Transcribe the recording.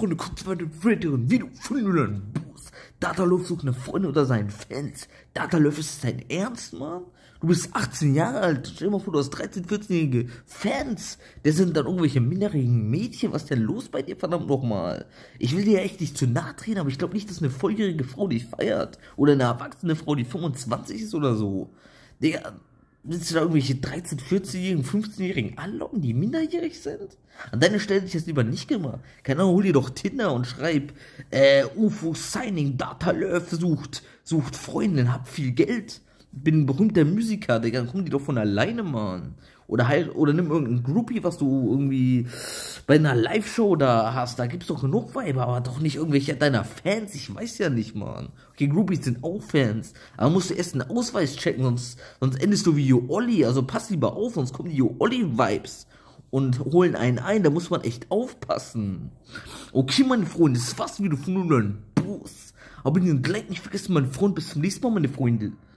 Freunde, kommt meine weiteren Video von Nullern Boost. Datalöw sucht eine Freundin oder seinen Fans. Datalöw, ist das dein Ernst, Mann? Du bist 18 Jahre alt. Stell dir mal vor, du hast 13-, 14-jährige Fans. Der sind dann irgendwelche minderjährigen Mädchen. Was ist denn los bei dir, verdammt nochmal? Ich will dir ja echt nicht zu nahe treten, aber ich glaube nicht, dass eine volljährige Frau dich feiert. Oder eine erwachsene Frau, die 25 ist oder so. Digga, willst du da irgendwelche 13-, 14-jährigen, 15-jährigen anlocken, die minderjährig sind? An deiner Stelle hätte ich das lieber nicht gemacht. Keine Ahnung, hol dir doch Tinder und schreib, UFO Signing, Datalöw sucht Freundin, hab viel Geld. Bin ein berühmter Musiker, Digga, dann kommen die doch von alleine, Mann. Oder nimm irgendein Groupie, was du irgendwie bei einer Live-Show da hast. Da gibt's doch genug Weiber, aber doch nicht irgendwelche deiner Fans. Ich weiß ja nicht, Mann. Okay, Groupies sind auch Fans. Aber musst du erst einen Ausweis checken, sonst endest du wie Jo Olli. Also pass lieber auf, sonst kommen die Jo Olli-Vibes und holen einen ein. Da muss man echt aufpassen. Okay, meine Freunde, das ist fast wieder von nur ein Bus. Aber den Like nicht vergessen, mein Freund. Bis zum nächsten Mal, meine Freunde.